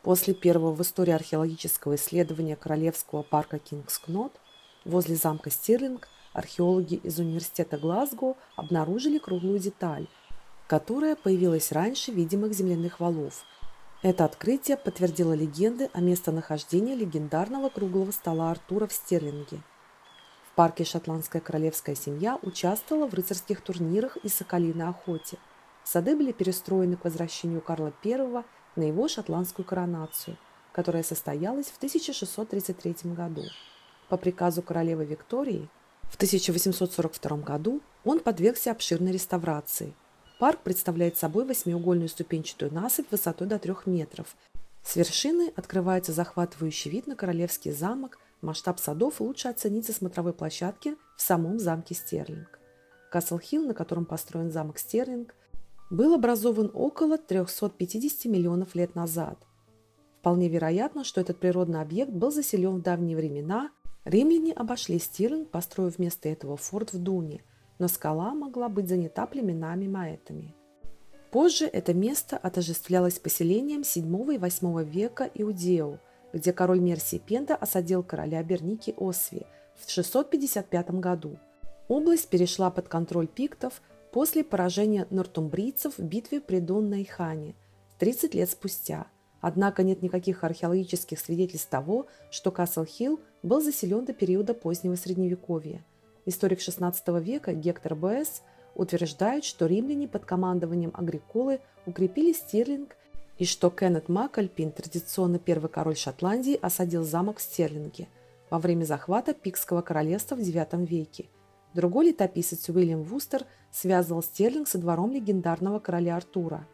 После первого в истории археологического исследования Королевского парка Кингс-Кнот возле замка Стирлинг археологи из университета Глазго обнаружили круглую деталь, которая появилась раньше видимых земляных валов. Это открытие подтвердило легенды о местонахождении легендарного круглого стола Артура в Стирлинге. В парке шотландская королевская семья участвовала в рыцарских турнирах и соколиной охоте. Сады были перестроены к возвращению Карла I на его шотландскую коронацию, которая состоялась в 1633 году. По приказу королевы Виктории в 1842 году он подвергся обширной реставрации. Парк представляет собой восьмиугольную ступенчатую насыпь высотой до 3 метров. С вершины открывается захватывающий вид на Королевский замок. Масштаб садов лучше оценить со смотровой площадки в самом замке Стирлинг. Касл-Хилл, на котором построен замок Стирлинг, был образован около 350 миллионов лет назад. Вполне вероятно, что этот природный объект был заселен в давние времена. Римляне обошли Стирлинг, построив вместо этого форт в Дуне, но скала могла быть занята племенами-маэтами. Позже это место отождествлялось поселением VII и VIII века Иудею, где король Мерсий Пенда осадил короля Берники Осви в 655 году. Область перешла под контроль пиктов после поражения нортумбрийцев в битве при Дон-Найхане 30 лет спустя. Однако нет никаких археологических свидетельств того, что Касл-Хилл был заселен до периода позднего Средневековья. Историк XVI века Гектор Боэс утверждает, что римляне под командованием Агриколы укрепили Стирлинг и что Кеннет Макальпин, традиционно первый король Шотландии, осадил замок в Стирлинге во время захвата Пиктского королевства в IX веке. Другой летописец Уильям Вустер связывал Стирлинг со двором легендарного короля Артура.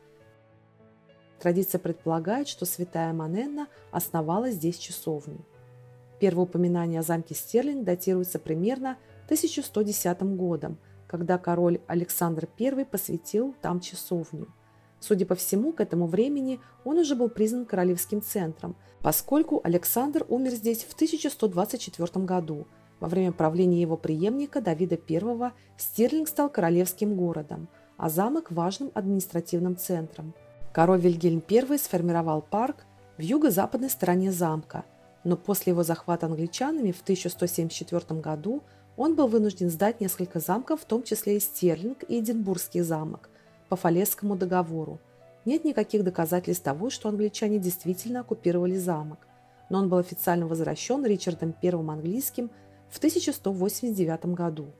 Традиция предполагает, что святая Маненна основала здесь часовню. Первое упоминание о замке Стирлинг датируется примерно 1110 годом, когда король Александр I посвятил там часовню. Судя по всему, к этому времени он уже был признан королевским центром, поскольку Александр умер здесь в 1124 году. Во время правления его преемника Давида I Стирлинг стал королевским городом, а замок – важным административным центром. Король Вильгельм I сформировал парк в юго-западной стороне замка, но после его захвата англичанами в 1174 году он был вынужден сдать несколько замков, в том числе и Стирлинг и Эдинбургский замок, по Фалесскому договору. Нет никаких доказательств того, что англичане действительно оккупировали замок, но он был официально возвращен Ричардом I английским в 1189 году.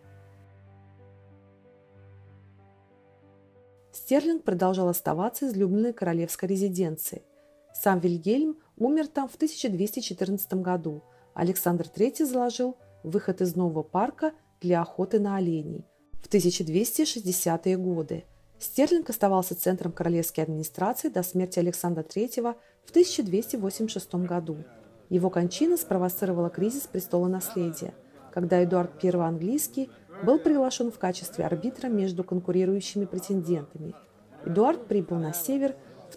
Стирлинг продолжал оставаться излюбленной королевской резиденцией. Сам Вильгельм умер там в 1214 году. Александр III заложил выход из нового парка для охоты на оленей в 1260-е годы. Стирлинг оставался центром королевской администрации до смерти Александра III в 1286 году. Его кончина спровоцировала кризис престолонаследия, когда Эдуард I английский был приглашен в качестве арбитра между конкурирующими претендентами. Эдуард прибыл на север в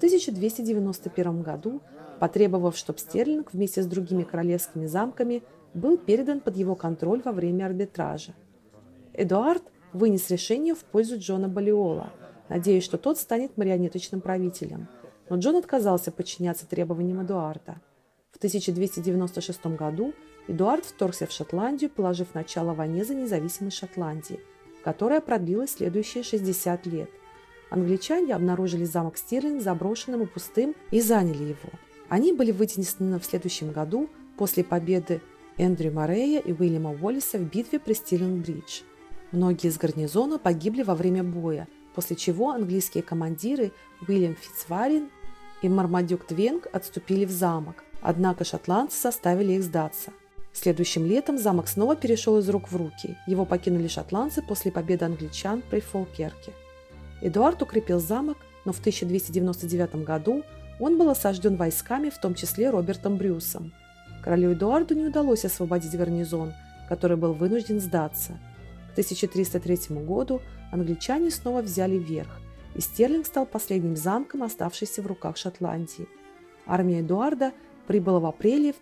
1291 году, потребовав, чтобы Стирлинг вместе с другими королевскими замками был передан под его контроль во время арбитража. Эдуард вынес решение в пользу Джона Баллиола, надеясь, что тот станет марионеточным правителем. Но Джон отказался подчиняться требованиям Эдуарда. В 1296 году Эдуард вторгся в Шотландию, положив начало войне за независимость Шотландии, которая продлилась следующие 60 лет. Англичане обнаружили замок Стирлинг заброшенным и пустым и заняли его. Они были вытеснены в следующем году после победы Эндрю Моррея и Уильяма Уоллиса в битве при Стирлинг-бридж. Многие из гарнизона погибли во время боя, после чего английские командиры Уильям Фицварин и Мармадюк Твенг отступили в замок, однако шотландцы заставили их сдаться. Следующим летом замок снова перешел из рук в руки, его покинули шотландцы после победы англичан при Фолкерке. Эдуард укрепил замок, но в 1299 году он был осажден войсками, в том числе Робертом Брюсом. Королю Эдуарду не удалось освободить гарнизон, который был вынужден сдаться. К 1303 году англичане снова взяли верх, и Стирлинг стал последним замком, оставшимся в руках Шотландии. Армия Эдуарда прибыла в апреле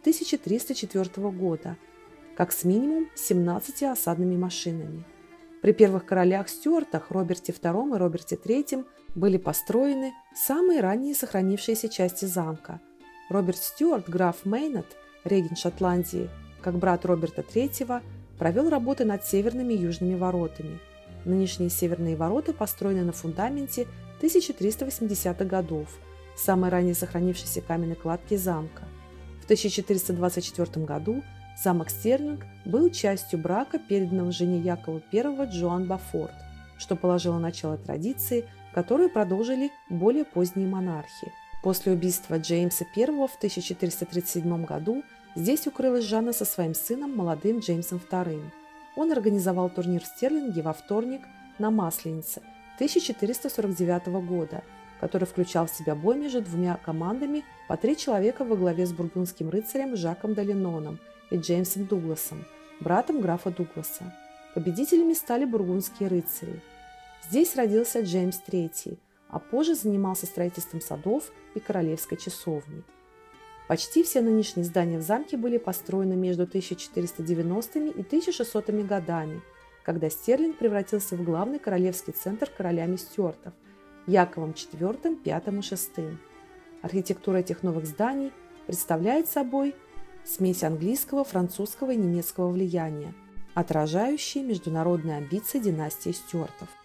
1304 года, как с минимум 17 осадными машинами. При первых королях Стюартах Роберте II и Роберте III были построены самые ранние сохранившиеся части замка. Роберт Стюарт, граф Мейнет, регент Шотландии, как брат Роберта III, провел работы над северными и южными воротами. Нынешние северные ворота построены на фундаменте 1380-х годов, самой ранее сохранившейся каменной кладки замка. В 1424 году замок Стирлинг был частью брака, переданного жене Якова I Джоан Бофорт, что положило начало традиции, которую продолжили более поздние монархи. После убийства Джеймса I в 1437 году здесь укрылась Жанна со своим сыном, молодым Джеймсом II. Он организовал турнир в Стирлинге во вторник на Масленице 1449 года, который включал в себя бой между двумя командами по 3 человека во главе с бургундским рыцарем Жаком де Леноном и Джеймсом Дугласом, братом графа Дугласа. Победителями стали бургундские рыцари. Здесь родился Джеймс III, а позже занимался строительством садов и королевской часовни. Почти все нынешние здания в замке были построены между 1490-ми и 1600-ми годами, когда Стирлинг превратился в главный королевский центр королями Стюартов Яковом IV, V и VI. Архитектура этих новых зданий представляет собой смесь английского, французского и немецкого влияния, отражающие международные амбиции династии Стюартов.